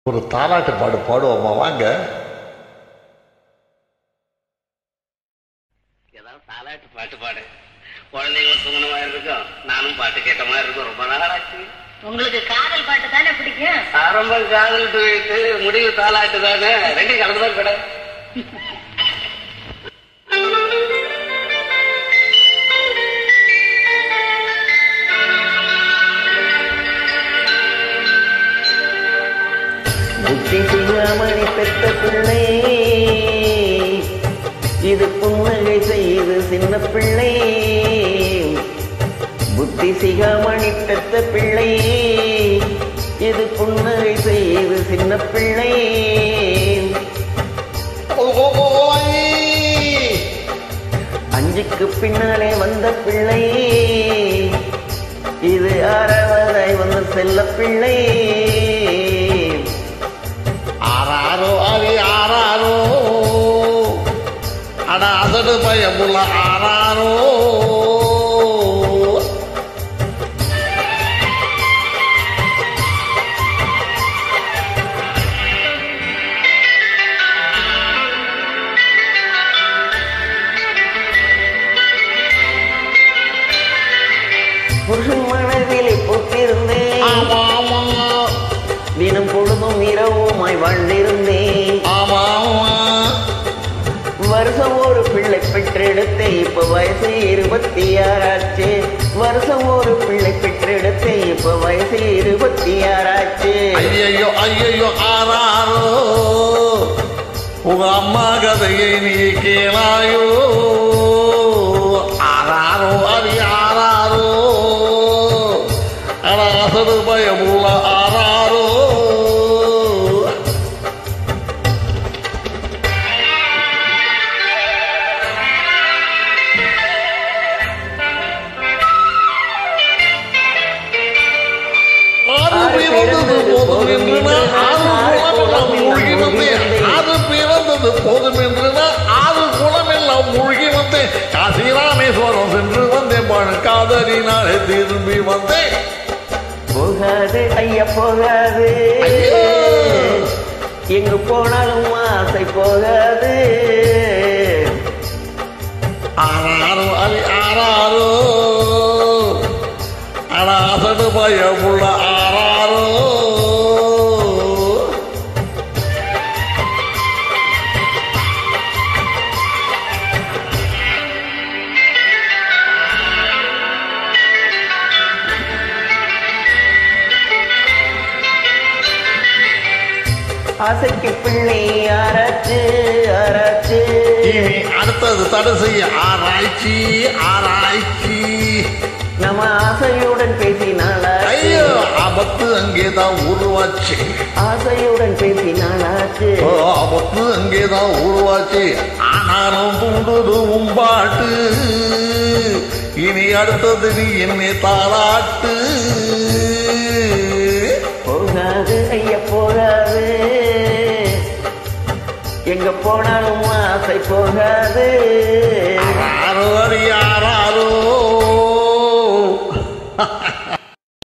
ஒரு தாலாட்டு பாடு பாடுவோமா? வாங்க. ஏதாவது தாலாட்டு பாட்டு பாடு. குழந்தைங்களும் சுமணமா இருக்கும், நானும் பாட்டு கேட்ட மாதிரி இருக்கும். ரொம்ப நாளாச்சு. உங்களுக்கு காதல் பாட்டு தானே பிடிக்கும்? ஆரம்பம் காதல் துவைத்து முடிவு தாலாட்டு தானே, ரெண்டும் கலந்துதான் கூட. புத்தி சிகாமணி பெற்ற பிள்ளை, இது புன்னகை செய்து சின்ன பிள்ளை. புத்தி சிகாமணி பெற்ற பிள்ளை, இது புன்னகை செய்து சின்ன பிள்ளை. அஞ்சுக்கு பின்னாலே வந்த பிள்ளை, இது ஆறாவதாய் வந்த செல்ல பிள்ளை. ஆறாரோ அது ஆறாரோ, ஆனா அதோட பயமுள்ள ஆறாரோ. புருஷன் மனதிலே போட்டிருந்தேன், தினம் பொழுதும் இரவுமாய் வாழ்ந்திருந்தேன். வருஷம் ஒரு பிள்ளை பெற்றெடுத்தேன், இப்ப வயசு 26 ஆச்சு. வருஷம் ஒரு பிள்ளை பெற்றெடுத்தேன், இப்ப வயசு 26 ஆச்சு. ஐயோ ஐயோ ஆறாரோ, உங்க அம்மா கதையை நீ கேளாயோ. ஆறாரோ அது ஆறாரோ, ஆனா அசடு பயமுள்ள ஆறாரோ. அது பிறந்தது போதும் என்று ஆறு குளமெல்லாம் மூழ்கி வந்தேன். காசி ராமேஸ்வரம் சென்று வந்தேன், காதலினாலே திரும்பி வந்தேன். போகாது ஐயா போகாது, எங்கு போனாலும் ஆசை போகாது. ஆறாரோ அது ஆறாரோ, ஆனா அசடு பயமுள்ள ஆறாரோ. ஆசைக்கு பிள்ளை ஆராய்ச்சி ஆராய்ச்சி, இனி அடுத்தது தடை செய்ய ஆராய்ச்சி ஆராய்ச்சி. நம்ம ஆசையுடன் பேசினாலாச்சு, ஐயோ ஆபத்து அங்கேதான் உருவாச்சு. ஆசையுடன் பேசினாலாச்சு, ஆபத்து அங்கேதான் உருவாச்சு. ஆனாலும் தூண்டுது உம்பாட்டு, இனி அடுத்தது நீ என்னை தாளாட்டு. போகாது ஐயா போகாது, எங்க போனாலும் ஆசை போகாது. ஆறாரோ அது ஆறாரோ.